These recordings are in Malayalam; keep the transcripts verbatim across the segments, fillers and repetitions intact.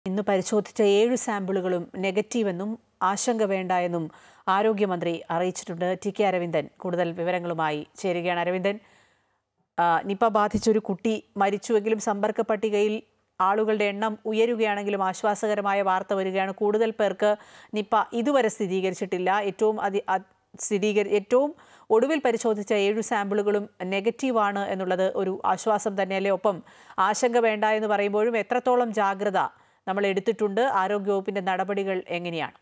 ഇന്ന് പരിശോധിച്ച ഏഴ് സാമ്പിളുകളും നെഗറ്റീവെന്നും ആശങ്ക വേണ്ട എന്നും ആരോഗ്യമന്ത്രി അറിയിച്ചിട്ടുണ്ട്. ടി കെ അരവിന്ദൻ കൂടുതൽ വിവരങ്ങളുമായി ചേരുകയാണ്. അരവിന്ദൻ, നിപ ബാധിച്ചൊരു കുട്ടി മരിച്ചുവെങ്കിലും സമ്പർക്ക പട്ടികയിൽ ആളുകളുടെ എണ്ണം ഉയരുകയാണെങ്കിലും ആശ്വാസകരമായ വാർത്ത വരികയാണ്. കൂടുതൽ പേർക്ക് നിപ ഇതുവരെ സ്ഥിരീകരിച്ചിട്ടില്ല. ഏറ്റവും അതി സ്ഥിരീകരി ഏറ്റവും ഒടുവിൽ പരിശോധിച്ച ഏഴു സാമ്പിളുകളും നെഗറ്റീവാണ് എന്നുള്ളത് ഒരു ആശ്വാസം തന്നെയല്ലേ? ഒപ്പം ആശങ്ക വേണ്ട എന്ന് പറയുമ്പോഴും എത്രത്തോളം ജാഗ്രത നമ്മൾ എടുത്തിട്ടുണ്ട്? ആരോഗ്യവകുപ്പിന്റെ നടപടികൾ എങ്ങനെയാണ്?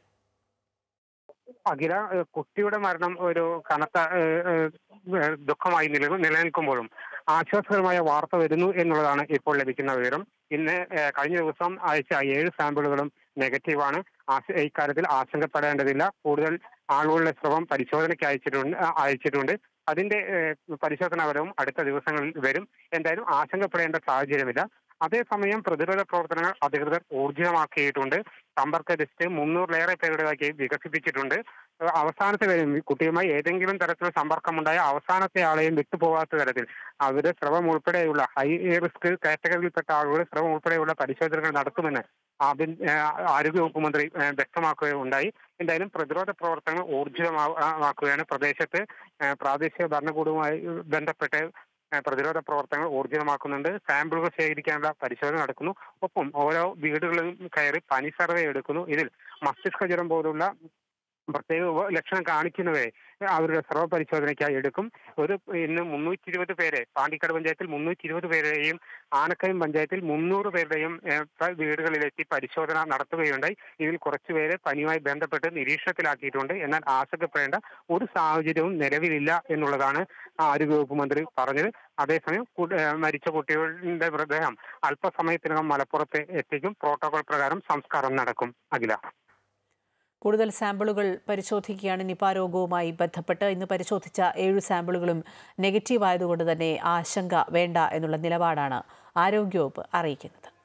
അഖില, കുട്ടിയുടെ മരണം ഒരു കനത്ത ദുഃഖമായി നിലനിൽക്കുമ്പോഴും ആശ്വാസകരമായ വാർത്ത വരുന്നു എന്നുള്ളതാണ് ഇപ്പോൾ ലഭിക്കുന്ന വിവരം. ഇന്ന് കഴിഞ്ഞ ദിവസം അയച്ച ഏഴ് സാമ്പിളുകളും നെഗറ്റീവാണ്. ഇക്കാര്യത്തിൽ ആശങ്കപ്പെടേണ്ടതില്ല. കൂടുതൽ ആളുകളുടെ സ്രവം പരിശോധനയ്ക്ക് അയച്ചിട്ടുണ്ട് അയച്ചിട്ടുണ്ട് അതിന്റെ പരിശോധനാ ഫലവും അടുത്ത ദിവസങ്ങളിൽ വരും. എന്തായാലും ആശങ്കപ്പെടേണ്ട സാഹചര്യമില്ല. അതേസമയം പ്രതിരോധ പ്രവർത്തനങ്ങൾ അധികൃതർ ഊർജിതമാക്കിയിട്ടുണ്ട്. സമ്പർക്ക ലിസ്റ്റ് മുന്നൂറിലേറെ പേരുടേതാക്കി വികസിപ്പിച്ചിട്ടുണ്ട്. അവസാനത്തെ വരും കുട്ടിയുമായി ഏതെങ്കിലും തരത്തിലുള്ള സമ്പർക്കമുണ്ടായ അവസാനത്തെ ആളെയും വിട്ടുപോകാത്ത തരത്തിൽ അവരുടെ സ്രവം ഉൾപ്പെടെയുള്ള ഹൈ റിസ്ക് കാറ്റഗറിയിൽപ്പെട്ട ആളുകളുടെ സ്രവം ഉൾപ്പെടെയുള്ള പരിശോധനകൾ നടത്തുമെന്ന് ആരോഗ്യവകുപ്പ് മന്ത്രി വ്യക്തമാക്കുകയുണ്ടായി. എന്തായാലും പ്രതിരോധ പ്രവർത്തനങ്ങൾ ഊർജിതമാക്കുകയാണ്. പ്രദേശത്ത് പ്രാദേശിക ഭരണകൂടവുമായി ബന്ധപ്പെട്ട് പ്രതിരോധ പ്രവർത്തനങ്ങൾ ഊർജിതമാക്കുന്നുണ്ട്. സാമ്പിളുകൾ ശേഖരിക്കാനുള്ള പരിശോധന നടക്കുന്നു. ഒപ്പം ഓരോ വീടുകളിലും കയറി പനി സർവേ എടുക്കുന്നു. ഇതിൽ മസ്തിഷ്ക ജ്വരം പോലുള്ള പ്രത്യേക ലക്ഷണം കാണിക്കുന്നവരെ അവരുടെ സ്രവ പരിശോധനയ്ക്കായി എടുക്കും. ഒരു ഇന്ന് മുന്നൂറ്റി ഇരുപത് പേരെ പാണ്ടിക്കാട് പഞ്ചായത്തിൽ മുന്നൂറ്റി ഇരുപത് പേരെയും ആനക്കയം പഞ്ചായത്തിൽ മുന്നൂറ് പേരുടെയും വീടുകളിലെത്തി പരിശോധന നടത്തുകയുണ്ടായി. ഇതിൽ കുറച്ചുപേരെ പനിയുമായി ബന്ധപ്പെട്ട് നിരീക്ഷണത്തിലാക്കിയിട്ടുണ്ട്. എന്നാൽ ആശങ്കപ്പെടേണ്ട ഒരു സാഹചര്യവും നിലവിലില്ല എന്നുള്ളതാണ് ആരോഗ്യവകുപ്പ് മന്ത്രി പറഞ്ഞത്. അതേസമയം മരിച്ച കുട്ടികളുടെ മൃതദേഹം അല്പസമയത്തിനകം മലപ്പുറത്ത് എത്തിക്കും. പ്രോട്ടോകോൾ പ്രകാരം സംസ്കാരം നടക്കും. അഖില, കൂടുതൽ സാമ്പിളുകൾ പരിശോധിക്കുകയാണ് നിപ രോഗവുമായി ബന്ധപ്പെട്ട്. ഇന്ന് പരിശോധിച്ച ഏഴു സാമ്പിളുകളും നെഗറ്റീവ് ആയതുകൊണ്ട് തന്നെ ആശങ്ക വേണ്ട എന്നുള്ള നിലപാടാണ് ആരോഗ്യവകുപ്പ് അറിയിക്കുന്നത്.